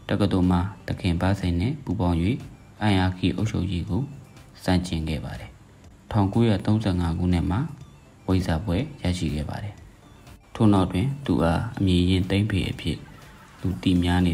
တက္ကသိုလ်မှာတခင်ပါစိန်နဲ့ပူပေါင်း၍အိုင်အာခီအုပ်ချုပ်ရေးကိုစန့်ကျင်ခဲ့ပါတယ်1935ခုနှစ်မှာဝိဇ္ဇာပွဲရရှိခဲ့ပါတယ်ထို့နောက်တွင်သူအားအမည်ရင်းသိမ့်ဖေအဖြစ်လူသိများနေ